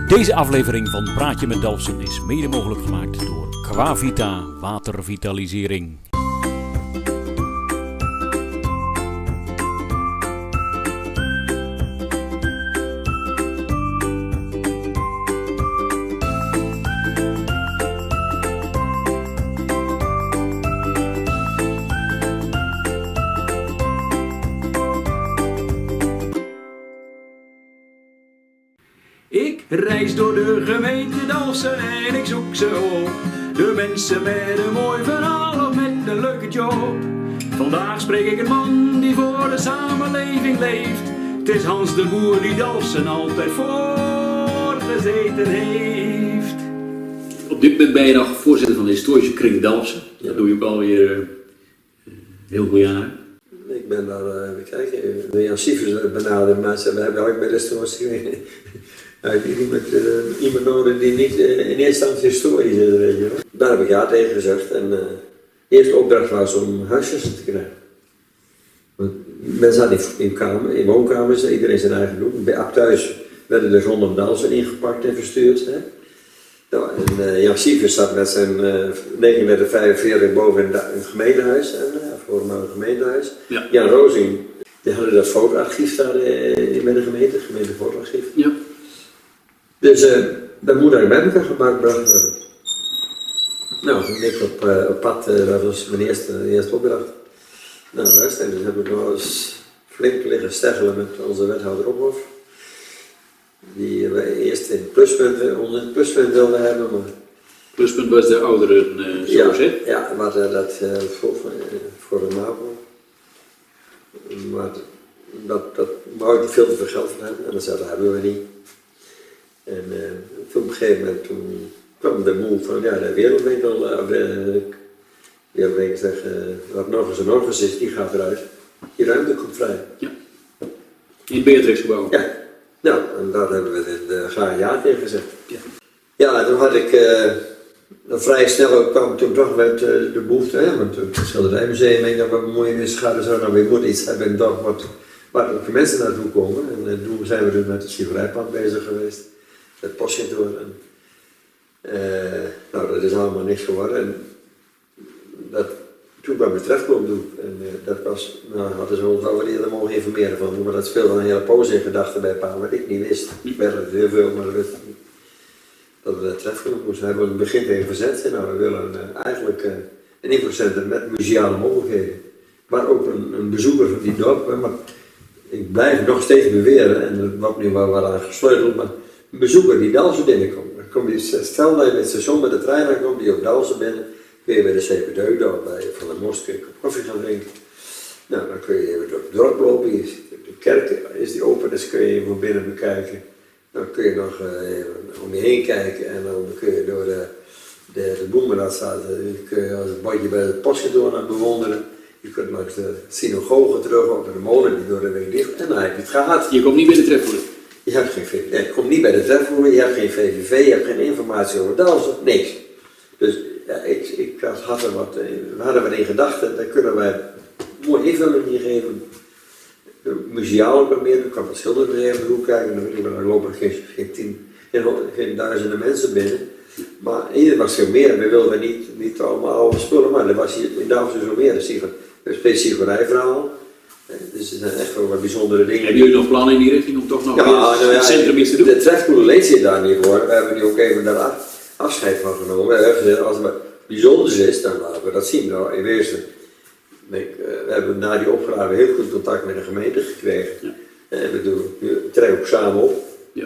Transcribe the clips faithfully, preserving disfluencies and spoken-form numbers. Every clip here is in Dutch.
Deze aflevering van Praatje met Dalfsen is mede mogelijk gemaakt door Quavita Watervitalisering. Ik reis door de gemeente Dalfsen en ik zoek ze op. De mensen met een mooi verhaal of met een leuke job. Vandaag spreek ik een man die voor de samenleving leeft. Het is Hans de Boer die Dalfsen altijd voorgezeten heeft. Op dit moment ben je nog voorzitter van de historische kring Dalfsen. Dat doe je ook alweer uh, heel veel jaren. Ik ben daar, uh, even kijken, de Jan Sievers benaderd mensen. We hebben ook bij de restauratie iemand, uh, iemand nodig die niet uh, in eerste instantie historisch is, weet je wel. Daar heb ik ja tegen gezegd en uh, de eerste opdracht was om huisjes te krijgen. Want mensen zaten in, in, kamer, in woonkamers, iedereen zijn eigen doen. Bij Ab thuis werden er zonder Dalfsen ingepakt en verstuurd. Hè. Nou, en uh, Jan Sievers zat met zijn uh, negentien vijfenveertig boven in het gemeentehuis, en, uh, voor een gemeentehuis. Ja. Jan Rozing, die hadden dat fotoarchief daar uh, met de gemeente, het gemeente fotoarchief. Ja. Dus uh, dat moet daar met elkaar gebracht worden. Nou, toen ben ik op, uh, op pad, uh, dat was mijn eerste, eerste opdracht. Nou, luister, en dus heb ik nog eens flink liggen steggelen met onze wethouder Ophof. Die wij eerst in pluspunt, onder het pluspunt wilden hebben. Maar... Pluspunt was de ouderen, uh, zoals ja, hè? Ja, maar uh, dat uh, voor, voor de MAVO. Maar dat, dat wou ik niet veel te veel geld van hebben en dat zei, dat hebben we niet. En uh, toen op een gegeven moment toen kwam de moe van ja, de wereldwinkel, uh, de wereldwinkel zegt, uh, wat nog eens en nog eens is, die gaat eruit. Die ruimte komt vrij. Ja. In het Beatrixgebouw? Ja. Nou, en daar hebben we het graag ja tegen gezegd. Ja, ja toen had ik uh, vrij snel kwam toen toch met uh, de behoefte, hè, want het schilderijmuseum, ik dacht, wat bemoeienis gaat er zo, nou we moeten iets hebben en toch wat, waar ook de mensen naartoe komen. En uh, toen zijn we dus met het schilderijpad bezig geweest, het postkantoor. En, uh, nou, dat is allemaal niks geworden. En dat, toen kwam de trefklomp doen en uh, dat was, nou hadden ze ons wel eerder mogen informeren van, maar dat speelde een hele poos in gedachten bij pa, wat ik niet wist. Ik werd het heel veel, maar dat wist ik niet. Dat we de trefklomp moesten hebben, we in het begin tegen verzet zijn. Nou, we willen uh, eigenlijk uh, een infocentrum met museale mogelijkheden. Maar ook een, een bezoeker van die dorp, maar ik blijf nog steeds beweren, en er wordt nu wel wat aan gesleuteld, maar een bezoeker die Dalfsen binnenkomt. Dan kom je, stel dat je met het station met de trein aankomt, die op Dalfsen binnen, kun je bij de C P D daar bij Van der Most koffie gaan drinken. Nou, dan kun je even door het dorp lopen, je ziet de kerk, is die open, dus kun je even van binnen bekijken. Dan kun je nog uh, even om je heen kijken en dan kun je door de, de, de boemen dat staat, kun je als een badje bij het postkantoor aan bewonderen. Je kunt langs de synagoge terug, ook naar de molen die door de week dicht, en dan heb je het gehad. Je komt niet bij de trefvoerder? Je hebt geen V V V, nee, je komt niet bij de trefvoerder, je hebt geen V V V, je hebt geen informatie over Dalfsen, niks. Dus ja, ik, ik had er wat, we hadden wat in gedachten, daar kunnen wij mooi invulling in geven. Museaal ook wat meer, dan kan het schildermuseum de hoek kijken, dan lopen er geen, geen, tien, geen, geen duizenden mensen binnen. Maar hier was veel meer, we wilden niet, niet allemaal oude spullen, maar er was hier in Dalfsen zo meer. Dus een specifieverhaal. Dus er zijn echt wel wat bijzondere dingen. Hebben jullie nog plannen in die richting om toch nog ja, nou ja, het centrum iets te doen? De trefkoele leed zit daar niet voor, we hebben nu ook even daar afscheid van genomen. We hebben gezegd, als het wat bijzonders is, dan laten we dat zien. Nou, in wezen, we hebben na die opgave heel goed contact met de gemeente gekregen. Ja. En we, doen, we trekken ook samen op. Ja.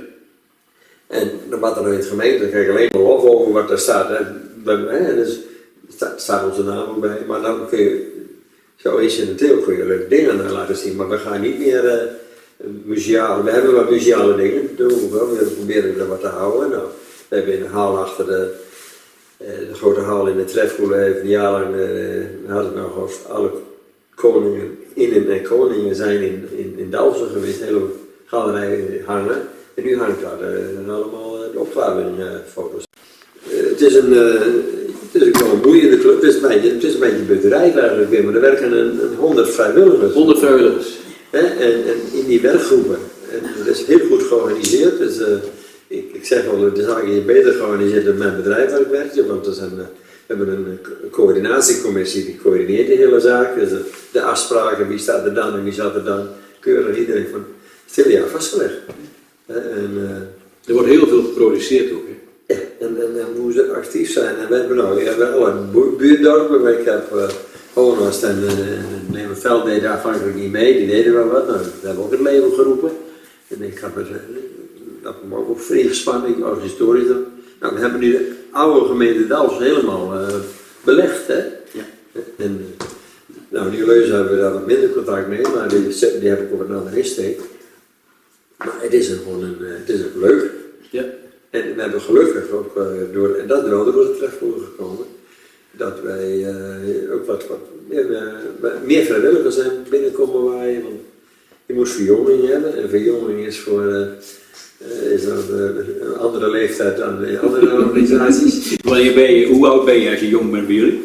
En dan wat er in het gemeente, dan krijg je alleen maar lof over wat daar staat. Hè. Hè, dus, er staat onze naam ook bij, maar dan kun je zo incidenteel kun je leuke dingen laten zien. Maar we gaan niet meer uh, museale, we hebben wat museale dingen, dat doen we wel. We proberen er wat te houden. Nou, we hebben in de haal achter de, uh, de grote haal in de trefkoele, heeft een jaar lang, uh, we hadden nog of alle koningen in en koningen zijn in, in, in Dalfsen geweest, een hele galerij hangen. En nu hangt daar uh, allemaal uh, de opgravingfoto's. Uh, uh, het is een, uh, het is ook wel een boeiende club, het is een beetje, het is een beetje een bedrijf eigenlijk weer, maar er werken een, een honderd vrijwilligers. honderd vrijwilligers. Hè? En, en in die werkgroepen, en dat is heel goed georganiseerd, dus uh, ik, ik zeg wel, de zaak is beter georganiseerd dan mijn bedrijf waar ik werk, want er zijn, uh, we hebben een uh, coördinatiecommissie die coördineert de hele zaak. Dus de, de afspraken, wie staat er dan en wie staat er dan, keurig iedereen van stil jaar vastgelegd. Uh, en, uh, er wordt heel veel geproduceerd ook, hè? Ja, en, en, en hoe ze actief zijn. En we hebben nou, we hebben alle buurtdorpen, ik heb uh, Honest en uh, Nemenveld deden afhankelijk niet mee, die deden wel wat. Nou, we hebben ook het label geroepen. En ik heb het, dat me ook vrij gespannen, als historisch. Nou, we hebben nu de oude gemeente Dalfsen helemaal uh, belegd, hè. Ja. En, uh, nou, Nieuw-Leuzen hebben we daar wat minder contact mee, maar die, die heb ik op een andere insteek. Maar het is een, gewoon een, uh, het is ook leuk. Ja. En we hebben gelukkig ook uh, door, en dat is wel door de trefvoer gekomen, dat wij uh, ook wat, wat meer, uh, meer vrijwilligers zijn binnenkomen waaien. Want je moet verjonging hebben en verjonging is voor uh, uh, is dan, uh, een andere leeftijd dan in andere organisaties. Wanneer ben je, hoe oud ben je als je jong bent bij jullie?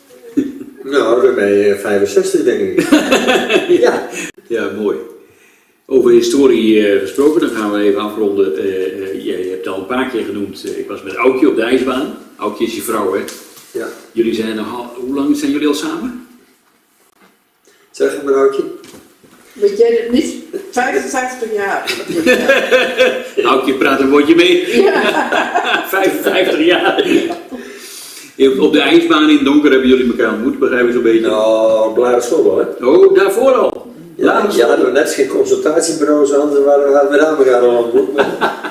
Nou, dan ben je vijfenzestig denk ik. Ja. Ja, mooi. Over historie uh, gesproken, dan gaan we even afronden. Uh, uh, je, je hebt al een paar keer genoemd, uh, ik was met Aukje op de ijsbaan. Aukje is je vrouw, hè? Ja. Jullie zijn al, hoe lang zijn jullie al samen? Zeg het maar, Aukje. Weet jij het niet? vijfenzestig jaar. Aukje praat een woordje mee. Ja. vijfenvijftig jaar. Op de ijsbaan in het donker hebben jullie elkaar ontmoet, begrijp ik zo'n beetje? Nou, blare school wel, hè? Oh, daarvoor al? Ja, ja, hadden we net geen consultatiebureaus, anders hadden we daar elkaar al ontmoet. Oké,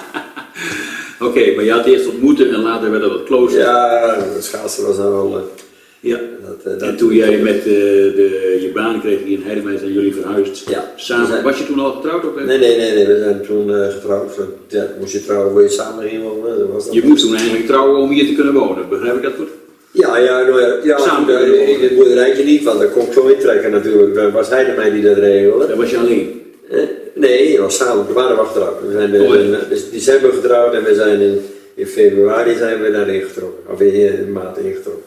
okay, maar je had eerst ontmoeten en later werd dat het klooster. Ja, het schaatsen was nou al... Uh, ja, dat, uh, dat, en toen jij met uh, de, je baan kreeg hier in Heidemeij zijn jullie verhuisd. Ja. Samen. Zijn... Was je toen al getrouwd? Of nee, nee, nee, nee, we zijn toen uh, getrouwd. Ja, moest je trouwen, wil je samen ging wonen. Was dat je moest toen eigenlijk trouwen om hier te kunnen wonen, begrijp ik dat goed? Ja, ja, nou ja, ja samen in, in het boerderijtje niet, want dat kon ik zo intrekken natuurlijk. Dan was hij mij die dat regelde. Dan was je alleen? Eh, nee, we was samen, we waren getrouwd. We zijn oh, in december getrouwd en we zijn in, in februari zijn we daarin getrokken. Of in, in maart ingetrokken.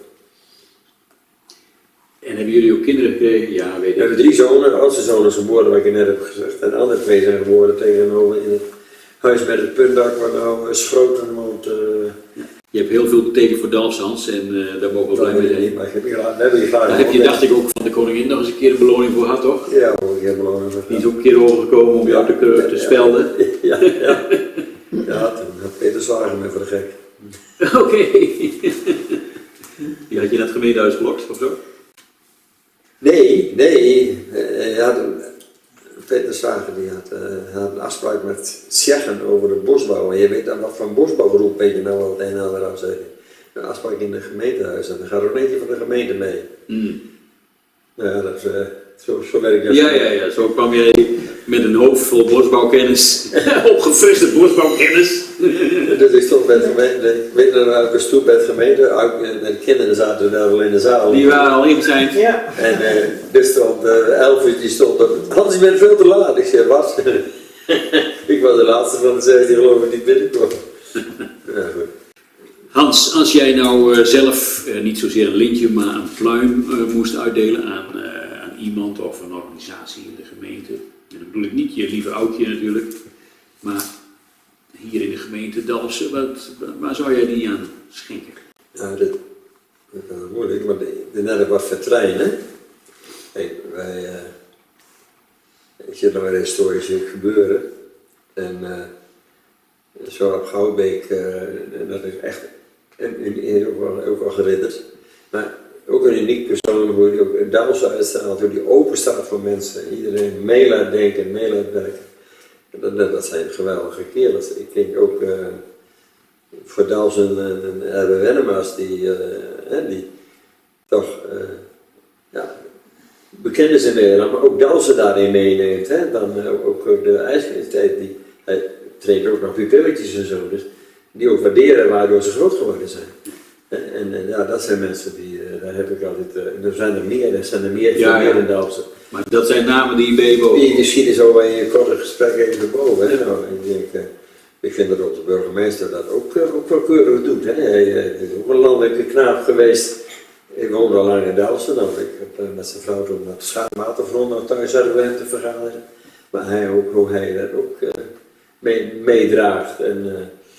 En hebben jullie ook kinderen gekregen? Ja, weet ik. We hebben drie zonen, de oudste zoon is geboren, wat ik je net heb gezegd. En de andere twee zijn geboren tegenover in het huis met het puntdak waar nou Schroten woont. Uh, Je hebt heel veel betekend voor Dalfsans en uh, daar mogen we blij mee zijn. Niet, maar ik heb je graag, daar heb je graag. Daar heb je, dacht ik, ook van de koningin nog eens een keer een beloning voor gehad, toch? Ja, ook een keer beloning voor. Die is ook een keer overgekomen om jou te, te, te spelden. Ja, ja. Ja, ja toen had Peter Slager me voor de gek. Oké. Okay. Die had je in het gemeentehuis gelokt, of zo? Nee, nee. Hij had een, Peter Slager die had, uh, had een afspraak met Tsjechen over de bosbouw. En je weet dan wat van bosbouwgroep weet je nou wel het een en ander af. Een afspraak in het gemeentehuis en dan gaat ook een eentje van de gemeente mee. Mm. Ja, dat is, uh, zo, zo werkt dat. Ja, ja, ja, zo kwam jij met een hoofd vol bosbouwkennis, opgefriste bosbouwkennis. Dus ik stond bij de gemeente, ik weet nog dat ik stoel bij de gemeente, de kinderen zaten daar al in de zaal. Die waren al ingezeind. Ja. En uh, er stond, uh, Elvis die stond op, Hans, je bent veel te laat. Ik zei, wat? Ik was de laatste van de zes die geloof ik niet binnenkwam. Ja, goed. Hans, als jij nou uh, zelf uh, niet zozeer een lintje, maar een pluim uh, moest uitdelen aan, uh, aan iemand of een organisatie in de gemeente, en dan bedoel ik niet je lieve oudje natuurlijk, maar hier in de gemeente Dalfsen, wat, waar zou jij die aan schenken? Ja, dat, dat is moeilijk, maar de net wat vertreinen. Hey, wij, uh, ik zit nog in een historische gebeuren en uh, zo op Goudbeek, uh, dat is echt en, en, ook, wel, ook wel geridderd. Maar ook een uniek persoon, hoe die ook Dalfsen uitstraalt, hoe die open staat voor mensen. Iedereen mee laat denken en mee laat werken. Dat, dat, dat zijn geweldige kerels. Ik denk ook uh, voor Dalfsen en, en Erwin Wennemars, die, uh, die toch uh, ja, bekend is in Nederland, maar ook Dalfsen daarin meeneemt. Hè? Dan uh, ook de ijskwaliteit, die hij treedt ook nog pupilletjes en zo. Dus die ook waarderen waardoor ze groot geworden zijn. En, en ja, dat zijn mensen die, uh, daar heb ik altijd, uh, en er zijn er meer, er zijn er meer, veel ja, meer ja. in Dalfsen. Maar dat zijn namen die ben je boven. Je, je schiet er zo in je korte gesprek even boven. Hè? Nou, ik, denk, uh, ik vind dat ook de burgemeester dat ook, uh, ook wel keurig doet. Hè? Hij, hij is ook een landelijke knaap geweest. Ik woonde al lang in Dalfsen. Nou, ik heb uh, met zijn vrouw toen naar het Schaapwaterfront naar thuis hadden te vergaderen. Maar hij ook, hoe hij dat ook uh, mee, meedraagt. En, uh,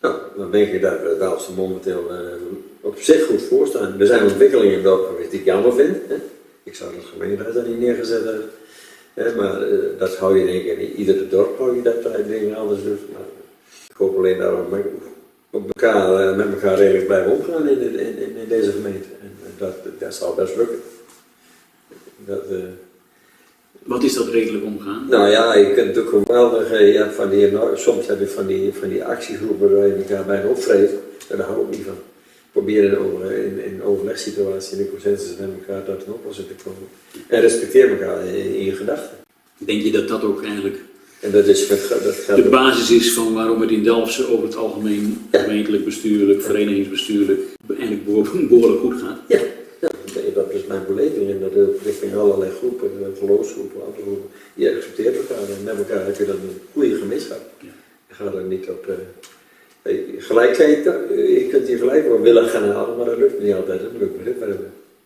Nou, dan denk ik dat we Dalfsen momenteel uh, op zich goed voor staan. Er zijn ontwikkelingen in het dorp geweest die ik jammer vind. Hè? Ik zou dat gemeenteraad daar niet neergezet hebben. Hè? Maar uh, dat hou je denk ik in ieder dorp hou je dat uh, dingen anders doet. Maar ik hoop alleen dat we op elkaar, uh, met elkaar redelijk blijven omgaan in, in, in, in deze gemeente. En uh, dat, dat zal best lukken. Dat, uh, Wat is dat redelijk omgaan? Nou ja, je kunt natuurlijk geweldig, je hebt van die, soms heb je van die, van die actiegroepen waar je elkaar bijna opvreet, en daar hou ik niet van. Proberen in, over, in, in overlegssituatie, in de consensus met elkaar tot een oplossing te komen. En respecteer elkaar in, in je gedachten. Denk je dat dat ook eigenlijk en dat is, dat gaat de basis is van waarom het in Dalfsen over het algemeen ja. gemeentelijk, bestuurlijk, verenigingsbestuurlijk eigenlijk behoorlijk goed gaat? Ja. Ja, dat is mijn beleving en dat ook richting allerlei groepen, geloofsgroepen, andere groepen. Je accepteert elkaar en met elkaar heb je dan een goede gemeenschap. Ja. Je gaat er niet op uh, gelijkheid, je kunt hier gelijk wel willen gaan halen, maar dat lukt niet altijd. Dat lukt me dit wel.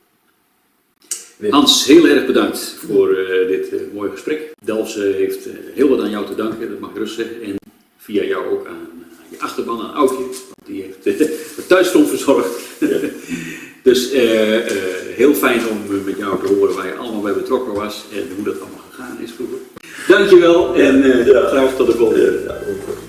Hans, heel erg bedankt voor uh, dit uh, mooie gesprek. Dalfsen heeft uh, heel wat aan jou te danken, dat mag ik rust zeggen. En via jou ook aan, aan je achterban, aan Aukje, want die heeft uh, de thuisgrond verzorgd. Ja. Dus uh, uh, heel fijn om uh, met jou te horen waar je allemaal bij betrokken was en hoe dat allemaal gegaan is vroeger. Dankjewel en uh, ja. graag tot de volgende. Ja, ja,